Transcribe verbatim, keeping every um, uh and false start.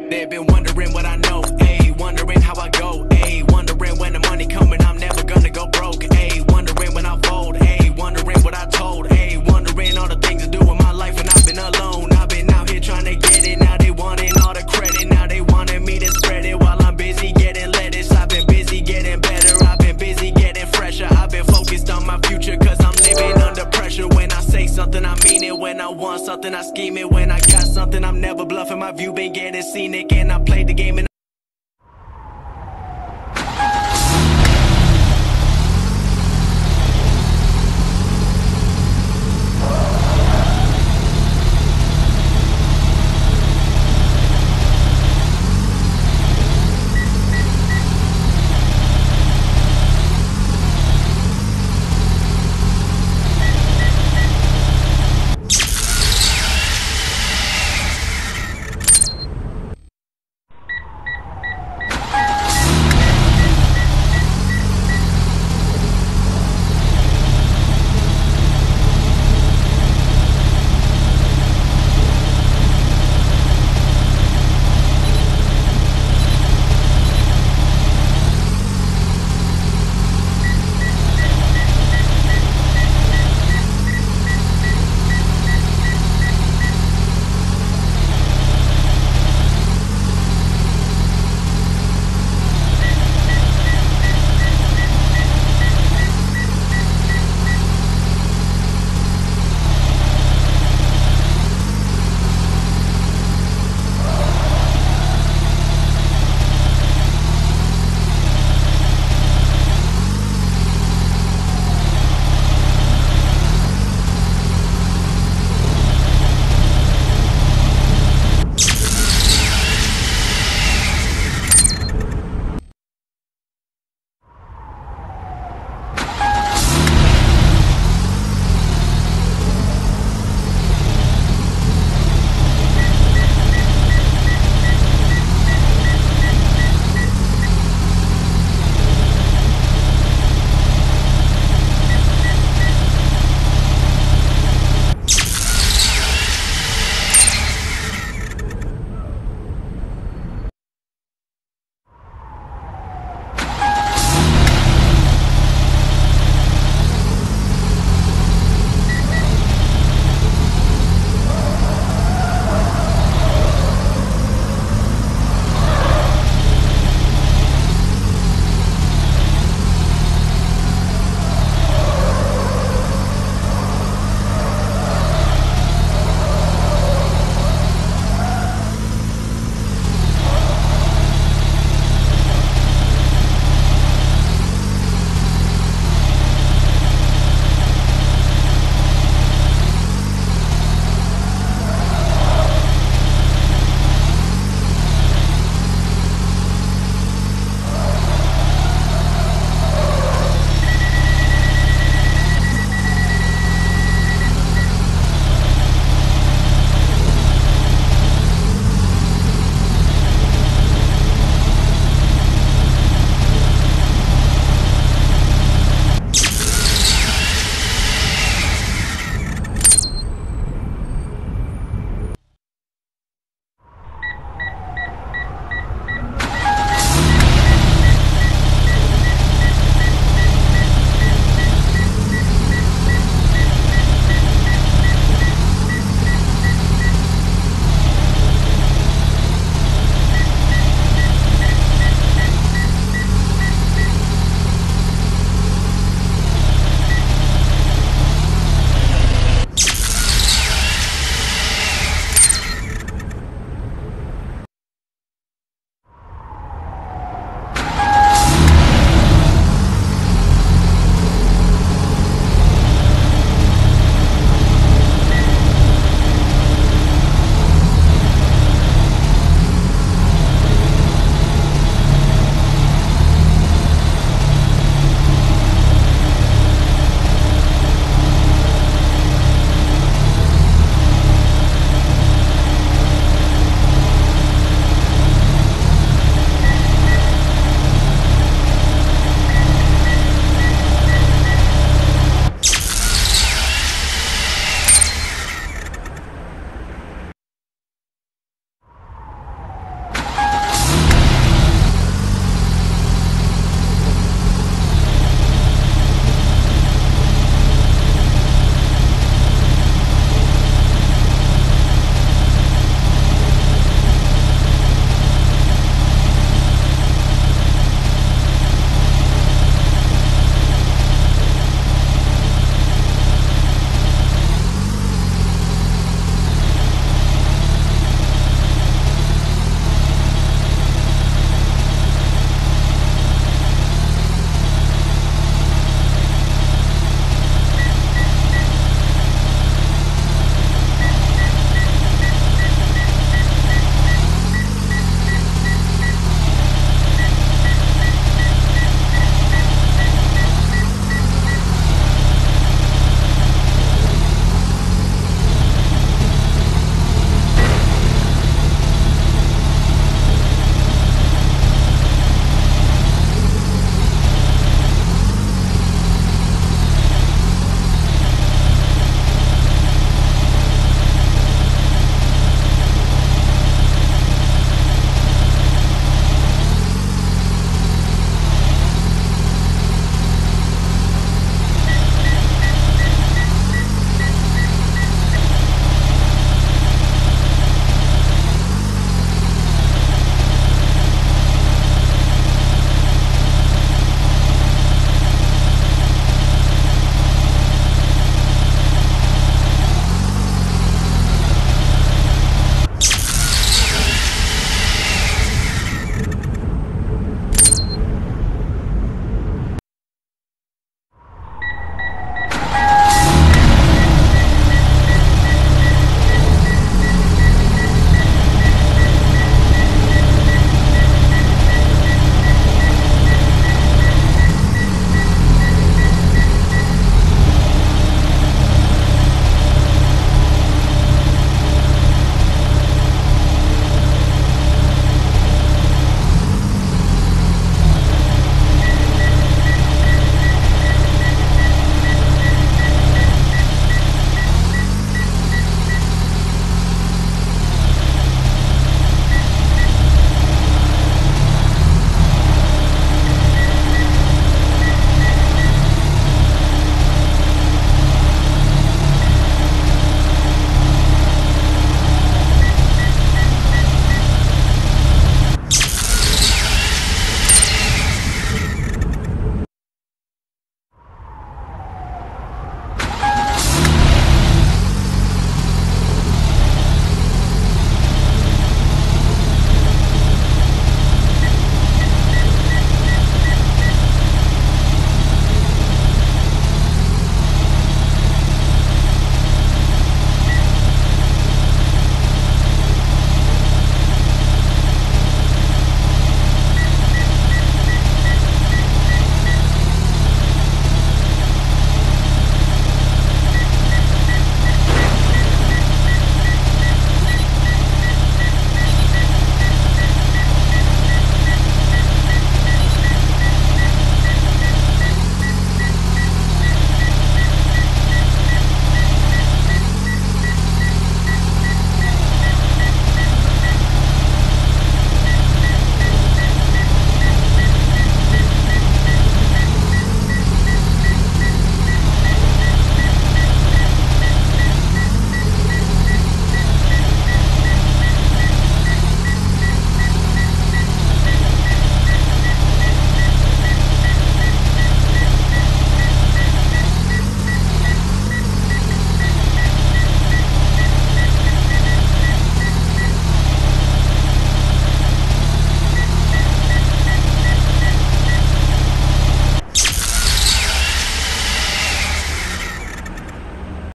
They've been wondering what I know, ayy, wondering how I go, ayy, wondering when the money coming, I'm never gonna go broke, ayy, wondering when I fold, ayy, wondering what I told, ayy, wondering all the things to do with my life, and I've been alone. I've been out here trying to get it, now they wanting all the credit, now they wanting me to spread it while I'm busy getting lettuce. I've been busy getting better, I've been busy getting fresher, I've been focused on my future, cause I'm living under pressure. When I say something, I mean it. When I want something, I scheme it. When I got something, I'm never bluffing. My view been getting scenic, and I played the game and